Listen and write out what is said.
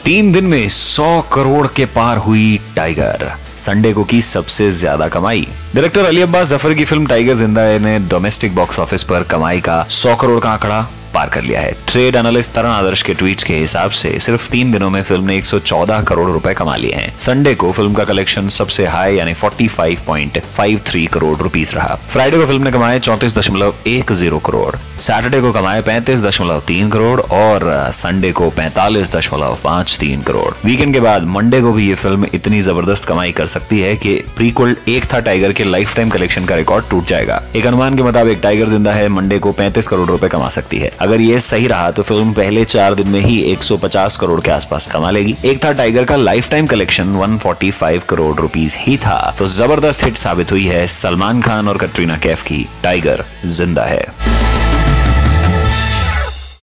3 दिन में 100 करोड़ के पार हुई टाइगर, संडे को की सबसे ज्यादा कमाई। डायरेक्टर अली अब्बास जफर की फिल्म टाइगर जिंदा है ने डोमेस्टिक बॉक्स ऑफिस पर कमाई का 100 करोड़ का आंकड़ा पार कर लिया है। ट्रेड एनालिस्ट तरन आदर्श के ट्वीट्स के हिसाब से सिर्फ 3 दिनों में फिल्म ने 114 करोड़ रुपए कमा लिए हैं। संडे को फिल्म का कलेक्शन सबसे हाई यानी 45.53 करोड़ रुपीस रहा। फ्राइडे को फिल्म ने कमाए 34.10 करोड़, सैटरडे को कमाए 35.3 करोड़ और संडे को 45.53 करोड़। वीकेंड के बाद मंडे को भी ये फिल्म इतनी जबरदस्त कमाई कर सकती है कि प्रीक्वल एक था टाइगर के लाइफ टाइम कलेक्शन का रिकॉर्ड टूट जाएगा। एक अनुमान के मुताबिक टाइगर जिंदा है मंडे को 35 करोड़ रुपए कमा सकती है। अगर ये सही रहा तो फिल्म पहले 4 दिन में ही 150 करोड़ के आसपास कमा लेगी। एक था टाइगर का lifetime collection 145 crore rupees ही था। तो जबरदस्त हिट साबित हुई है सलमान खान और कटरीना कैफ की टाइगर जिंदा है।